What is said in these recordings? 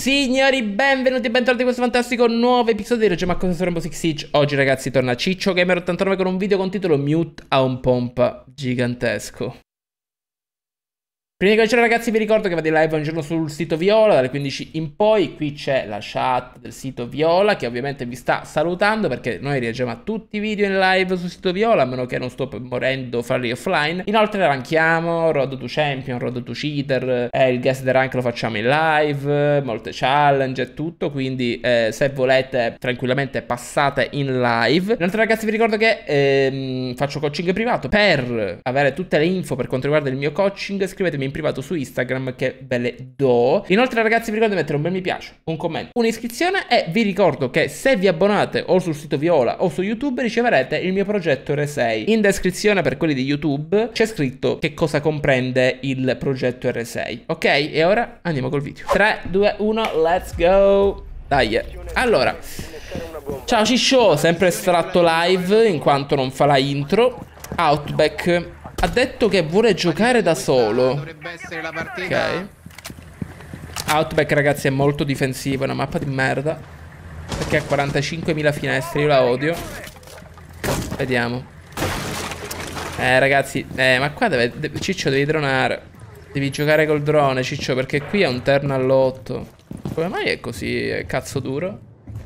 Signori, benvenuti e bentornati in questo fantastico nuovo episodio di Reggio Ma cosa su Rainbow Six Siege. Oggi ragazzi torna Ciccio Gamer89 con un video con titolo Mute a un pompa gigantesco. Prima di cominciare ragazzi vi ricordo che vado in live un giorno sul sito Viola dalle 15 in poi. Qui c'è la chat del sito Viola che ovviamente vi sta salutando, perché noi reagiamo a tutti i video in live sul sito Viola, a meno che non sto morendo farli offline. Inoltre ranchiamo, Road to Champion, Road to Cheater, il guest the rank lo facciamo in live, molte challenge e tutto, quindi se volete tranquillamente passate in live. Inoltre ragazzi vi ricordo che faccio coaching privato. Per avere tutte le info per quanto riguarda il mio coaching scrivetemi in privato su Instagram che ve le do. Inoltre ragazzi vi ricordo di mettere un bel mi piace, un commento, un'iscrizione, e vi ricordo che se vi abbonate o sul sito Viola o su YouTube riceverete il mio progetto R6. In descrizione per quelli di YouTube c'è scritto che cosa comprende il progetto R6. Ok? E ora andiamo col video. 3, 2, 1, let's go. Dai. Allora, ciao Ciccio, sempre estratto live in quanto non fa la intro. Outback ha detto che vuole giocare da solo. Dovrebbe essere la partita. Ok. Outback ragazzi è molto difensivo, è una mappa di merda, perché ha 45.000 finestre, io la odio. Vediamo. Ragazzi, ma qua Ciccio devi dronare. Devi giocare col drone Ciccio, perché qui è un turno all'8. Come mai è così cazzo duro?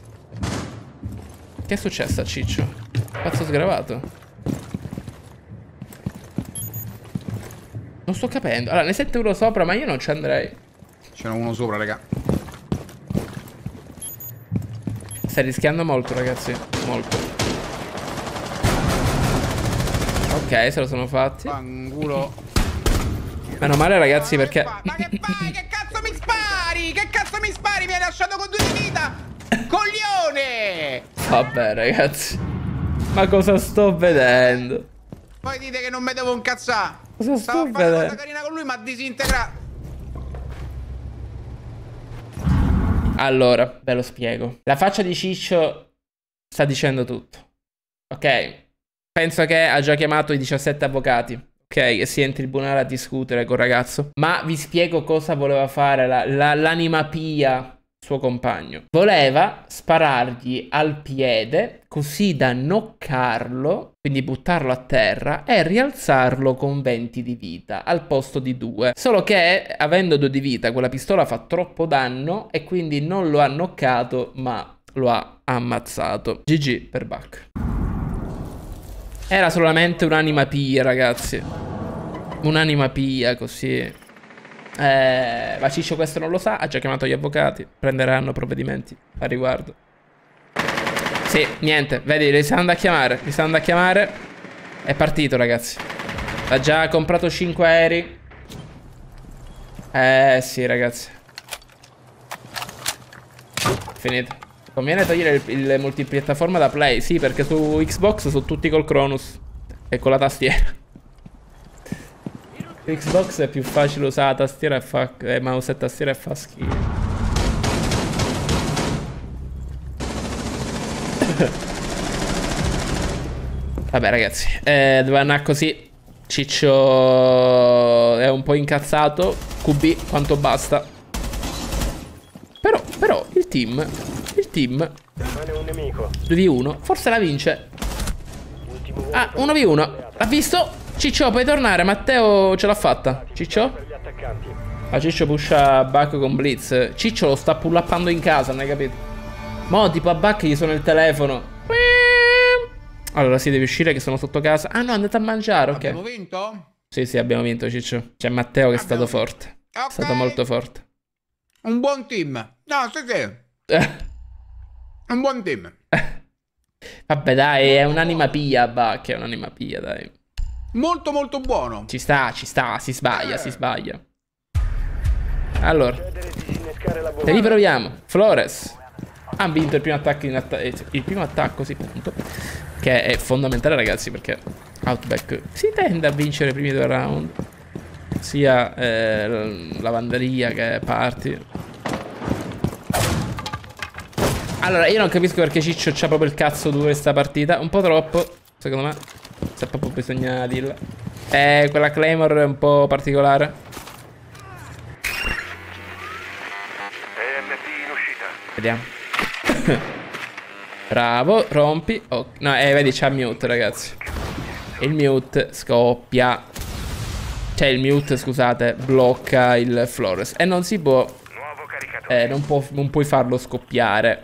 Che è successo a Ciccio? Cazzo sgravato. Non sto capendo. Allora, ne sento uno sopra, ma io non ci andrei. C'era uno sopra, raga. Stai rischiando molto, ragazzi. Molto. Ok, se lo sono fatti. Fangulo. Meno male, ragazzi, perché... Ma che fai? Che cazzo mi spari? Che cazzo mi spari? Mi hai lasciato con 2 di vita! Coglione! Vabbè, ragazzi. Ma cosa sto vedendo? Poi dite che non mi devo incazzare. Cosa Stavo sto a fare una vedendo? cosa carina con lui, ma disintegrato. Allora, ve lo spiego. La faccia di Ciccio sta dicendo tutto. Ok? Penso che ha già chiamato i 17 avvocati. Ok? E sia in tribunale a discutere col ragazzo. Ma vi spiego cosa voleva fare l'anima pia, suo compagno. Voleva sparargli al piede così da knoccarlo, quindi buttarlo a terra e rialzarlo con 20 di vita al posto di 2. Solo che avendo 2 di vita quella pistola fa troppo danno e quindi non lo ha knoccato ma lo ha ammazzato. GG per Buck. Era solamente un'anima pia ragazzi. Un'anima pia così. Ma Ciccio questo non lo sa, ha già chiamato gli avvocati, prenderanno provvedimenti a riguardo. Sì, niente, vedi, li stanno andando a chiamare, È partito ragazzi. Ha già comprato 5 aerei. Sì ragazzi. Finito. Conviene togliere il multipiattaforma da Play. Sì, perché su Xbox sono tutti col Cronus e con la tastiera. Xbox è più facile usare la tastiera e mouse e tastiera e fa schifo. Vabbè ragazzi, doveva andare così. Ciccio è un po' incazzato. QB quanto basta. Però il team 2v1 forse la vince. Ah, 1v1. L'ha visto? Ciccio, puoi tornare? Matteo ce l'ha fatta. Ciccio? Ah, Ciccio pusha Buck con Blitz. Ciccio lo sta pullappando in casa, non hai capito? Mo tipo a Buck gli suona il telefono. Allora sì, devi uscire che sono sotto casa. Ah no, andate a mangiare, ok. Abbiamo vinto? Sì, abbiamo vinto, Ciccio. C'è Matteo che è stato forte. Okay. È stato molto forte. Un buon team. No, sì. Un buon team. Vabbè dai, è un'anima pia Buck, è un'anima pia, dai. Molto molto buono. Ci sta, si sbaglia. Allora, te li proviamo. Flores. Ha vinto il primo attacco il primo attacco, sì, punto. Che è fondamentale ragazzi, perché Outback si tende a vincere i primi 2 round. Sia lavanderia che party. Allora, io non capisco perché Ciccio c'ha proprio il cazzo duro questa partita. Un po' troppo, secondo me. Se proprio bisogna dirla. Quella Claymore è un po' particolare. Vediamo. Bravo, rompi. Oh, no, vedi, c'ha mute, ragazzi. Il mute scoppia. Cioè, il mute, scusate, blocca il Flores. E non si può... non puoi farlo scoppiare.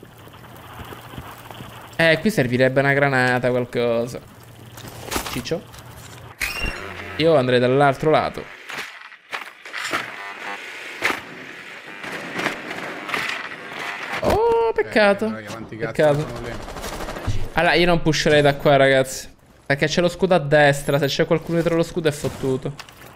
Qui servirebbe una granata, qualcosa. Ciccio. Io andrei dall'altro lato. Oh, peccato. Peccato. Allora, io non pusherei da qua, ragazzi. Perché c'è lo scudo a destra. Se c'è qualcuno dietro lo scudo è fottuto.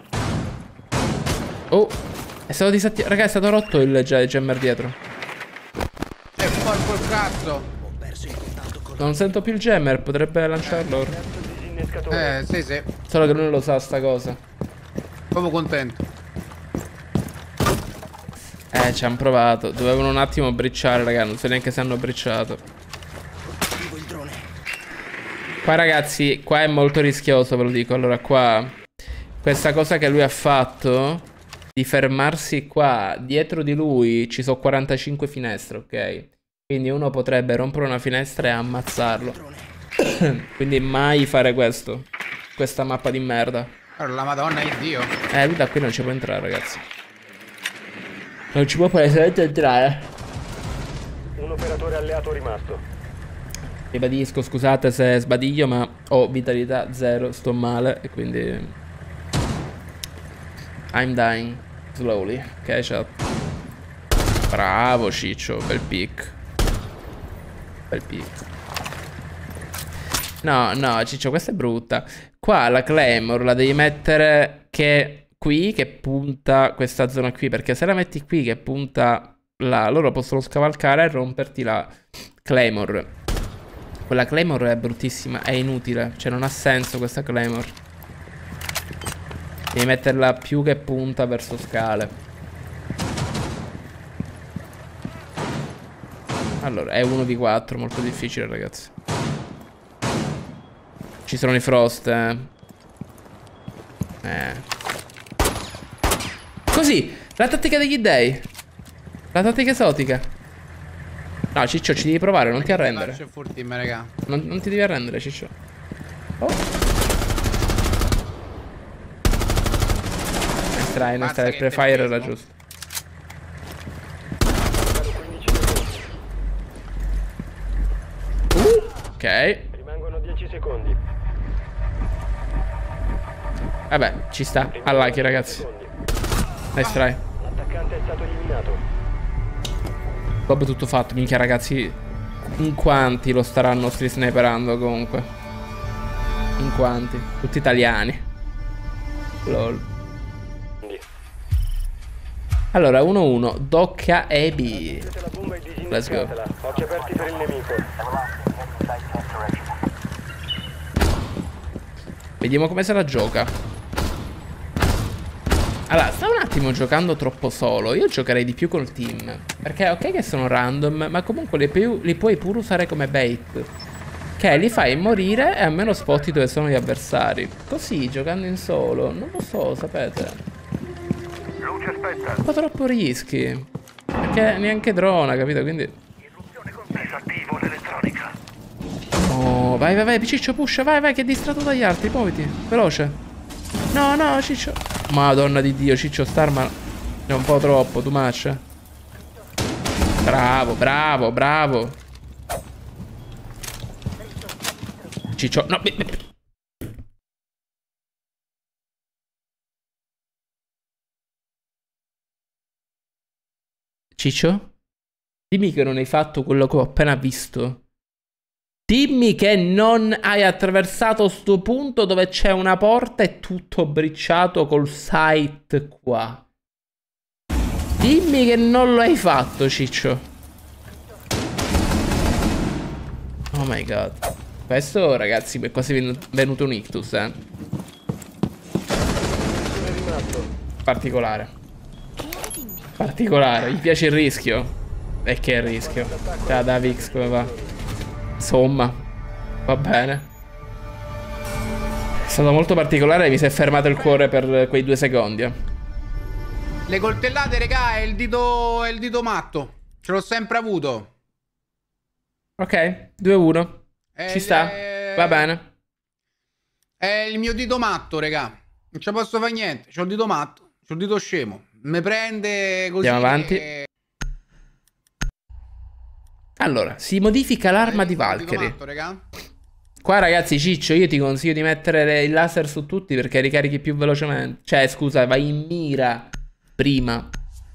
Oh, è stato disattivato. Raga, è stato rotto il jammer dietro. Porco il cazzo. Non sento più il jammer, potrebbe lanciarlo. Sì. Solo che lui non lo sa sta cosa. Proprio contento. Ci hanno provato. Dovevano un attimo bricciare, raga. Non so neanche se hanno bricciato. Qua, ragazzi, qua è molto rischioso, ve lo dico. Allora, qua, questa cosa che lui ha fatto, di fermarsi qua, dietro di lui ci sono 45 finestre, ok? Quindi uno potrebbe rompere una finestra e ammazzarlo. Quindi mai fare questo. Questa mappa di merda. Allora, la madonna è Dio. Lui da qui non ci può entrare, ragazzi. Non ci può palesemente entrare. Un operatore alleato rimasto. Ribadisco, scusate se sbadiglio, ma ho vitalità 0, sto male e quindi... I'm dying slowly. Ok, chat. Bravo, Ciccio, bel pick. Bel pick. No, Ciccio, questa è brutta. Qua la Claymore la devi mettere qui, che punta questa zona qui. Perché se la metti qui che punta là, loro possono scavalcare e romperti la Claymore. Quella Claymore è bruttissima, è inutile. Cioè non ha senso questa Claymore. Devi metterla più che punta verso scale. Allora, è 1v4, molto difficile, ragazzi. Ci sono i frost, Così, la tattica degli dei. La tattica esotica. No, Ciccio, ci devi provare, non ti arrendere. Non ti devi arrendere, Ciccio. Oh. Nice try, il prefire era giusto. Ok. Rimangono 10 secondi. Vabbè, ci sta. All'Aki, ragazzi. Nice try. L'attaccante è stato eliminato. Vabbè, tutto fatto. Minchia, ragazzi. In quanti lo staranno sniperando comunque? In quanti? Tutti italiani. Lol. Allora, 1-1. Doppia e B. Let's go. Occhi aperti per il nemico. Vediamo come se la gioca. Allora, sta un attimo giocando troppo solo. Io giocherei di più col team. Perché ok che sono random, ma comunque li puoi pure usare come bait. Che li fai morire e almeno spotti dove sono gli avversari. Così, giocando in solo, non lo so, sapete. Un po' troppo rischi. Perché neanche drona, capito? Quindi... Oh, vai, Ciccio, pusha, vai, che è distratto dagli altri, muoviti, veloce. No, Ciccio. Madonna di Dio, Ciccio Starman è un po' troppo, too much. Bravo. Ciccio, no. Ciccio? Dimmi che non hai fatto quello che ho appena visto. Dimmi che non hai attraversato sto punto dove c'è una porta e tutto bricciato col sight qua. Dimmi che non lo hai fatto, Ciccio. Oh my god. Questo, ragazzi, è quasi venuto un ictus, Particolare. Gli piace il rischio. E che rischio? Da Vix come va? Insomma, va bene. È stato molto particolare e mi si è fermato il cuore per quei 2 secondi. Le coltellate, regà, è il dito matto. Ce l'ho sempre avuto. Ok, 2-1. Ci sta. Va bene. È il mio dito matto, regà. Non ci posso fare niente. C'ho il dito matto. C'ho il dito scemo. Mi prende così. Andiamo avanti. Allora, si modifica l'arma di Valkyrie. Matto, regà. Qua ragazzi, Ciccio, io ti consiglio di mettere il laser su tutti perché ricarichi più velocemente. Cioè, scusa, vai in mira prima.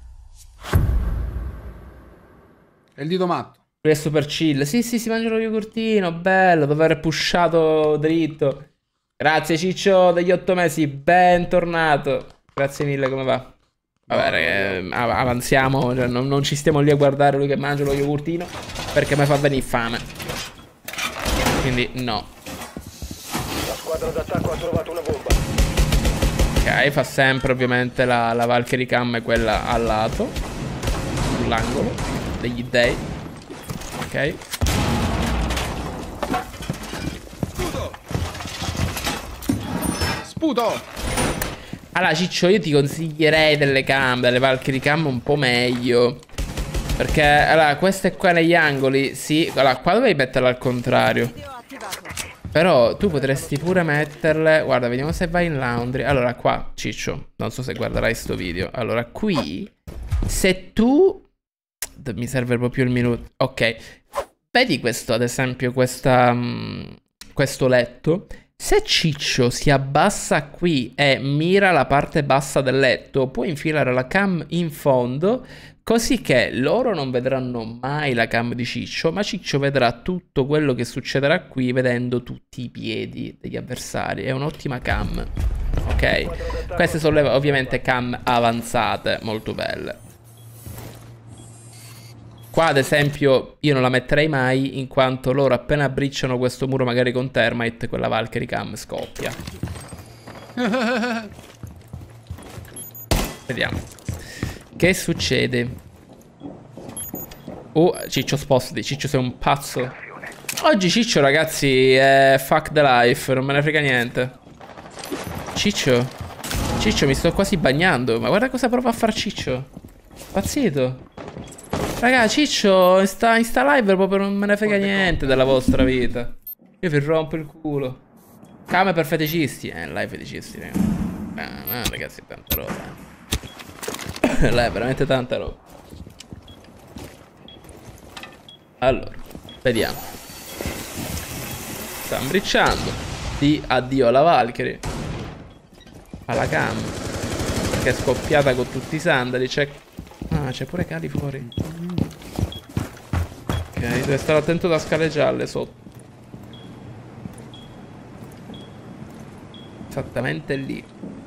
È il dito matto. È super chill. Sì, sì, si mangia lo yogurtino. Bello, dopo aver pushato dritto. Grazie Ciccio degli 8 mesi. Bentornato. Grazie mille, come va? Vabbè, avanziamo. Cioè, non ci stiamo lì a guardare lui che mangia lo yogurtino perché mi fa venire fame. Quindi no. La squadra d'attacco ha trovato una bomba. Ok, fa sempre ovviamente la Valkyrie Cam, quella al lato, sull'angolo degli dei. Ok. Sputo. Allora Ciccio, io ti consiglierei delle cam, delle Valkyrie Cam un po' meglio. Perché, allora, queste qua negli angoli, sì. Allora, qua dovevi metterle al contrario. Però tu potresti pure metterle. Guarda, vediamo se vai in laundry. Allora, qua, Ciccio, non so se guarderai sto video. Allora, qui, se tu... Mi serve proprio il minuto. Ok. Vedi questo, ad esempio, questo letto? Se Ciccio si abbassa qui e mira la parte bassa del letto, può infilare la cam in fondo, così che loro non vedranno mai la cam di Ciccio, ma Ciccio vedrà tutto quello che succederà qui vedendo tutti i piedi degli avversari. È un'ottima cam. Ok? Queste sono ovviamente cam avanzate, molto belle. Qua ad esempio io non la metterei mai, in quanto loro appena bricciano questo muro magari con Termite, quella Valkyrie Cam scoppia. Vediamo. Che succede? Oh, Ciccio spostati, Ciccio sei un pazzo. Oggi Ciccio ragazzi è fuck the life, non me ne frega niente. Ciccio mi sto quasi bagnando, ma guarda cosa prova a far Ciccio. Pazzito. Raga, Ciccio sta live proprio non me ne frega niente della vostra vita. Io vi rompo il culo. Came per feticisti. Live feticisti, raga. Ragazzi, è tanta roba. Là è veramente tanta roba. Allora, vediamo. Stanno bricciando. Di addio alla Valkyrie. Alla cam. Perché è scoppiata con tutti i sandali. C'è pure Cali fuori. Ok, deve stare attento da scale gialle sotto. Esattamente lì.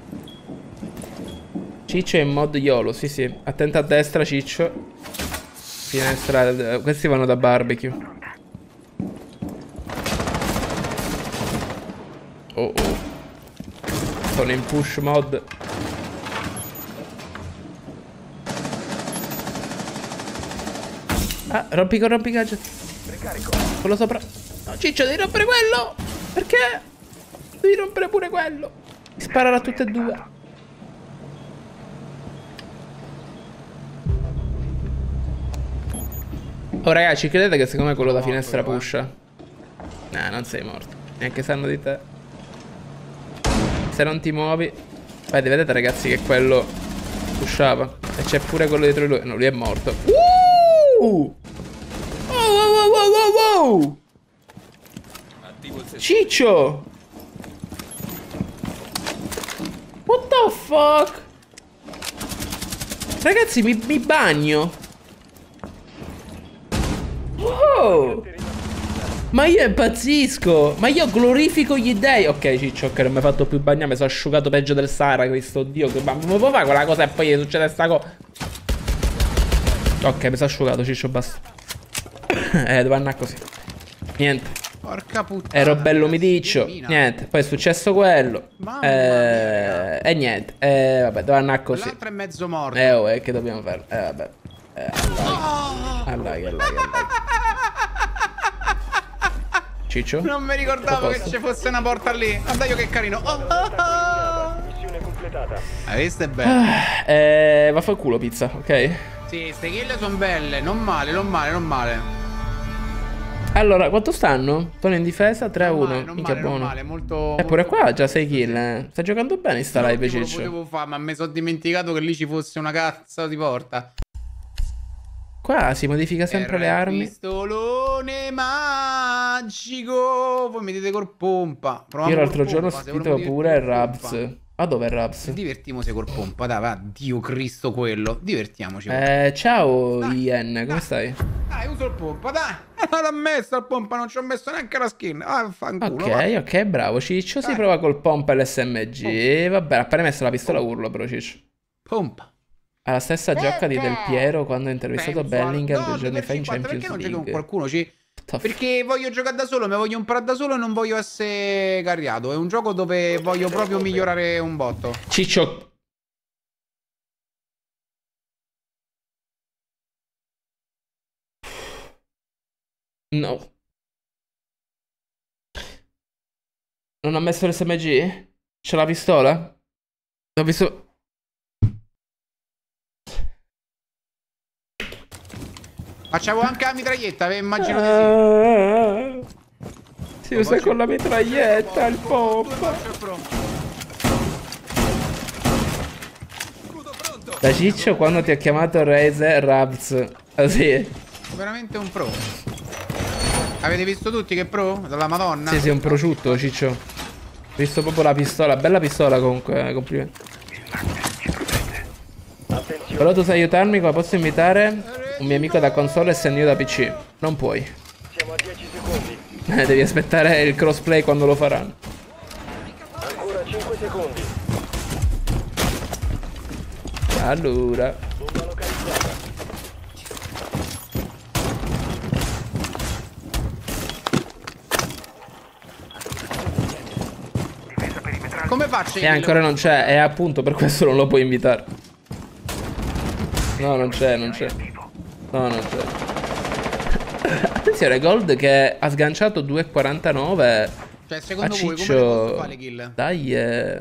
Ciccio è in mod YOLO, sì sì. Attento a destra Ciccio. Finestra. Questi vanno da barbecue. Oh oh. Sono in push mod. Ah, rompi gadget. Quello sopra. No, Ciccio, devi rompere quello. Perché? Devi rompere pure quello. Mi sparerà a tutte e due. Oh ragazzi, credete che secondo me quello da finestra pusha? No, non sei morto. Neanche sanno di te. Se non ti muovi. Vedete ragazzi che quello pushava. E c'è pure quello dietro di lui. No, lui è morto. Wow. Ciccio! What the fuck? Ragazzi, mi bagno. Oh! Ma io impazzisco. Ma io glorifico gli dei. Ok, Ciccio, ok, non mi ha fatto più bagnare. Mi sono asciugato peggio del Sahara. Questo Dio. Ma come può fare quella cosa e poi succede sta cosa? Ok, mi sono asciugato, Ciccio, basta. Devo andare così. Niente. Porca puttana. Ero bello umidiccio. Niente. Poi è successo quello. E niente. Vabbè, devo andare così. L'altro è mezzo morto. Oh, che dobbiamo fare? Vabbè. Allai. Ciccio? Non mi ricordavo che ci fosse una porta lì. Guarda io che carino. Missione completata. Questo è bello. Vaffanculo pizza, ok? Sì, ste kill sono belle. Non male, non male, non male. Allora, quanto stanno? Sono in difesa 3-1. Non Minchia male, non buono. male, molto... Pure molto qua già 6 sì. kill, Sta giocando bene in sta live, L'ultimo lo Ciccio. potevo fare, ma mi sono dimenticato che lì ci fosse una cazzo di porta. Qua si modifica sempre le armi. Pistolone magico. Voi mi dite col pompa. Io l'altro giorno ho sentito pure il Rabs. Ma dov'è il Rabs? Divertimoci col pompa, dai, va, Dio Cristo quello. Divertiamoci. Ciao Ian, come stai? Dai, uso il pompa, dai. L'ho messo il pompa, non ci ho messo neanche la skin. Ah, fanculo. Ok, bravo. Ciccio si prova col pompa e l'SMG. Vabbè, appena messo la pistola urlo però, Ciccio. Pompa. Ha la stessa giacca di Del Piero quando ha intervistato Bellingham 2 giorni fa in 50, Champions perché non giochi con League. qualcuno? Perché voglio giocare da solo, mi voglio imparare da solo e non voglio essere carriato. È un gioco dove voglio proprio migliorare un botto. Ciccio. No. Non ha messo l'SMG? C'è la pistola? Ho visto... Facciamo anche la mitraglietta, immagino di sì. Si usa con la mitraglietta, il pompa. Da Ciccio quando ti ha chiamato Razer Rabs. Ah sì? Veramente un pro. Avete visto tutti che pro? Dalla Madonna? Sì, un prosciutto, Ciccio. Ho visto proprio la pistola, bella pistola comunque, complimenti. Però tu sai aiutarmi, come posso invitare un mio amico da console essendo io da PC? Non puoi. Siamo a 10 secondi. Devi aspettare il crossplay quando lo faranno. Ancora 5 secondi. Allora. Bomba localizzata. Come faccio? E ancora non c'è, e appunto per questo non lo puoi invitare. No, non c'è. No, non c'è. Attenzione, Gold che ha sganciato 2,49. Cioè, secondo A voi come Ciccio... le posso fare le kill? Dai,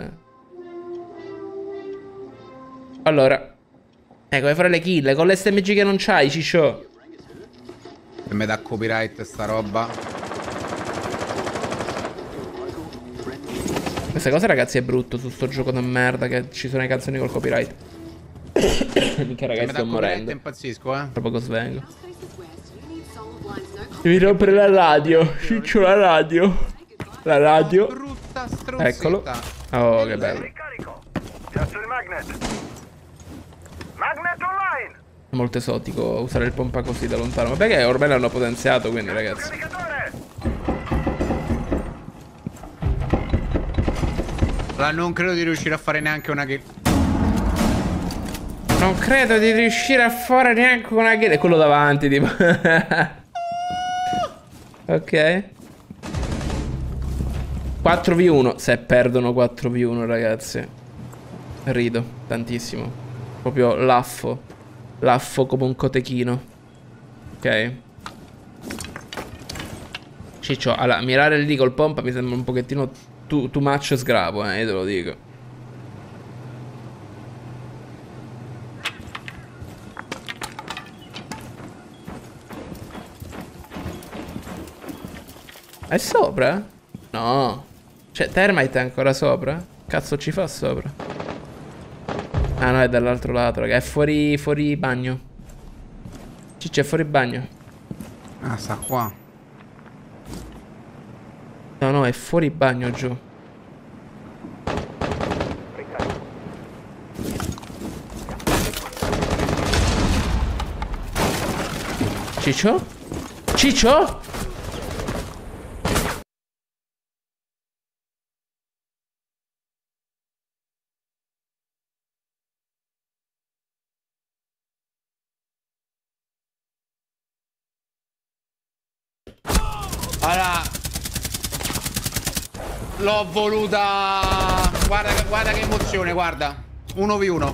Allora. Come fare le kill? Con l'SMG che non c'hai, Ciccio. E me dà copyright sta roba. Questa cosa, ragazzi, è brutto su sto gioco di merda che ci sono le canzoni col copyright. Minchia, ragazzi, sto morendo. Impazzisco, Proprio che svengo. Devi rompere la radio. Ciccio, la radio. La radio. Brutta strozzetta. Eccolo. Oh, che bello. Ricarico. Piazzo il magnet. Magnet online. È molto esotico usare il pompa così da lontano. Ma perché ormai l'hanno potenziato, quindi, ragazzi. Caricatore. Allora, non credo di riuscire a fare neanche una kill. Non credo di riuscire a fare neanche una kill. È quello davanti, tipo. Ok. 4v1. Se perdono 4v1, ragazzi, rido tantissimo. Proprio laffo. Laffo come un cotechino. Ok. Ciccio, allora, mirare lì col pompa mi sembra un pochettino too much sgravo, io te lo dico. È sopra? No. Cioè, Termite è ancora sopra? Cazzo ci fa sopra? Ah no, è dall'altro lato, raga. È fuori bagno. Ciccio, è fuori bagno. Ah, sta qua. No, è fuori bagno giù. Ciccio? Ciccio? Allora, l'ho voluta. Guarda che emozione, guarda. 1v1.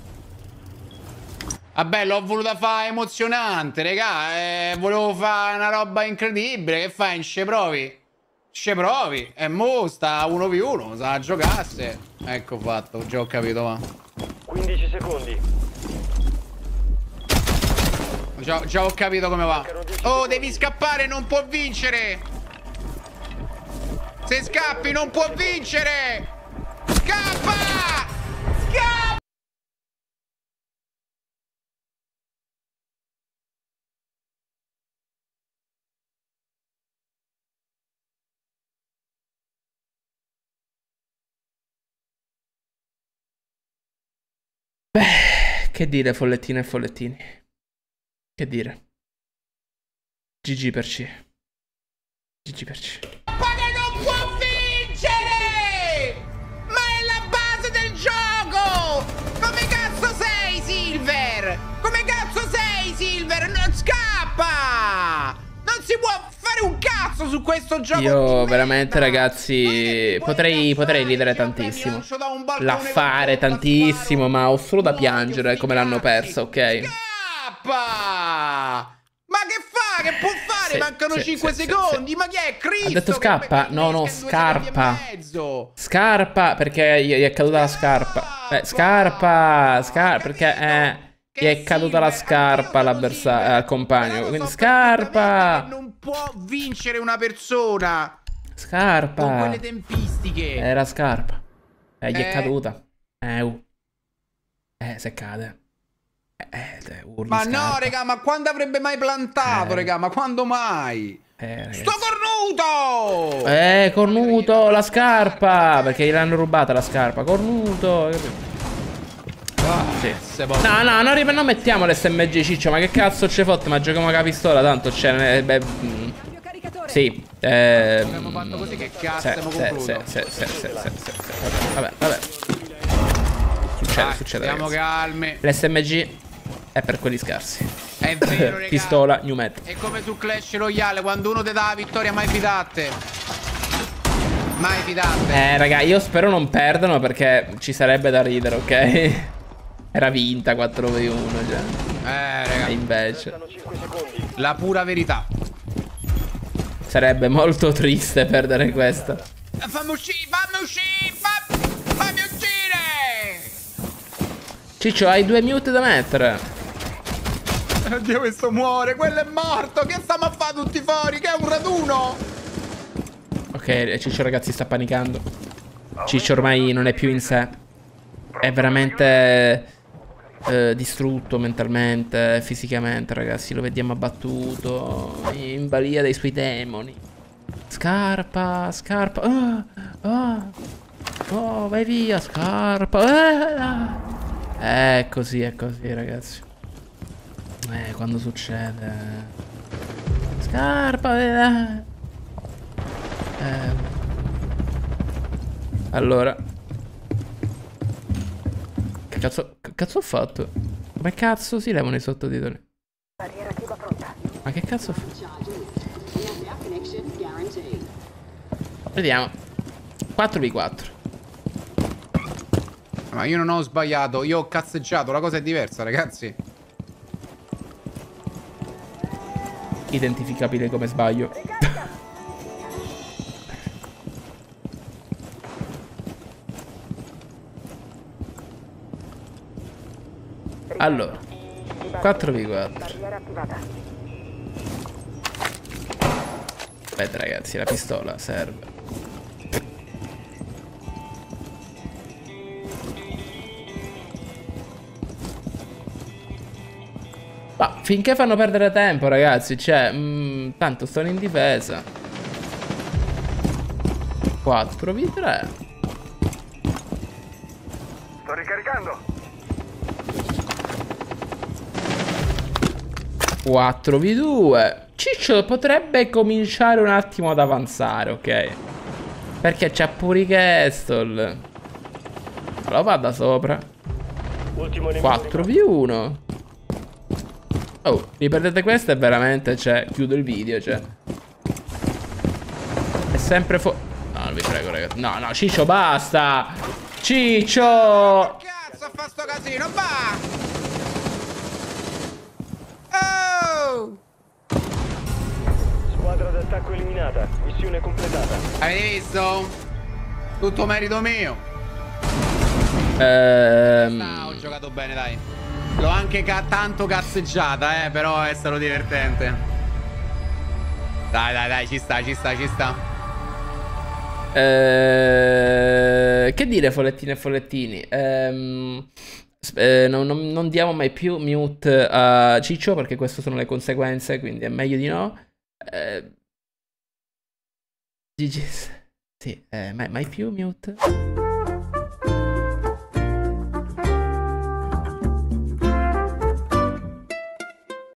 Vabbè, l'ho voluta fare emozionante, regà. Volevo fare una roba incredibile. Che fai? Sceprovi? Sceprovi? E mo sta 1v1. Sa giocasse. Ecco fatto, già ho capito, va. 15 secondi. Già ho capito come va. Oh, devi scappare, non può vincere. Se scappi non può vincere. Scappa! Scappa! Beh, che dire, follettine e follettini. Che dire. GG per C. GG per C. Ma che non può vincere! Ma è la base del gioco! Come cazzo sei, Silver? Come cazzo sei, Silver? Non scappa! Non si può fare un cazzo su questo gioco. Io veramente, ragazzi, potrei ridere tantissimo. L'affare tantissimo, ma ho solo da piangere come l'hanno persa, ok? Scappa! Ma che fa? Che può fare? Sì, Mancano sì, 5 sì, secondi. sì. Ma chi è? Cristo? Ha detto scappa? No, no, scarpa. Scarpa, perché gli è caduta la scarpa. Scarpa, perché gli è caduta la scarpa all'avversario, al compagno. Quindi scarpa. Non può vincere una persona Scarpa. con quelle tempistiche. Era scarpa. Gli è caduta. Se cade. Urli Ma scarpa. no, raga, ma quando avrebbe mai plantato, raga? Ma quando mai? Sto cornuto! Cornuto, la scarpa. Perché gliel'hanno rubata la scarpa. Cornuto. Sì. No, non mettiamo l'SMG, Ciccio. Ma che cazzo ci fotte? Ma giochiamo con la pistola, tanto c'è. Sì. Abbiamo fatto così, che cazzo abbiamo concluso. Vabbè. Succede. Stiamo calmi. L'SMG è per quelli scarsi. È vero, raga. Pistola, New Met. È come su Clash Royale, quando uno ti dà la vittoria, mai fidate. Mai fidate. Raga, io spero non perdano perché ci sarebbe da ridere, ok? Era vinta 4v1 già. Raga. E invece la pura verità. sarebbe molto triste perdere questa. Fammi uscire, fammi uscire. Ciccio, hai 2 mute da mettere. Oddio, questo muore, quello è morto. Che stiamo a fare tutti fuori? Che è un raduno. Ok, Ciccio ragazzi sta panicando. Ciccio ormai non è più in sé. È veramente distrutto mentalmente, fisicamente, ragazzi. Lo vediamo abbattuto, in balia dei suoi demoni. Scarpa. Oh, vai via, scarpa. È così, ragazzi. Quando succede. Scarpa. Allora. Che cazzo ho fatto? Come cazzo si levano i sottotitoli? Ma che cazzo ho fatto? Vediamo. 4v4. Ma io non ho sbagliato, io ho cazzeggiato, la cosa è diversa, ragazzi. Identificabile come sbaglio. Allora 4v4. Aspetta ragazzi, la pistola serve. Ma finché fanno perdere tempo ragazzi, cioè tanto stanno in difesa. 4v3. Sto ricaricando. 4v2. Ciccio potrebbe cominciare un attimo ad avanzare, ok? Perché c'ha pure i Castle. Allora vada sopra. 4v1. Oh, mi perdete questa e veramente, cioè, chiudo il video, cioè. È sempre No, non vi prego, ragazzi. No, Ciccio, basta. Ciccio. Che cazzo fa sto casino? Va! Squadra d'attacco eliminata. Missione completata. Avete visto? Tutto merito mio. Ho giocato bene, dai. L'ho anche tanto cazzeggiata, però è stato divertente. Dai, ci sta. Che dire, follettine e follettini? Non diamo mai più mute a Ciccio perché queste sono le conseguenze, quindi è meglio di no. GG. Sì, mai più mute.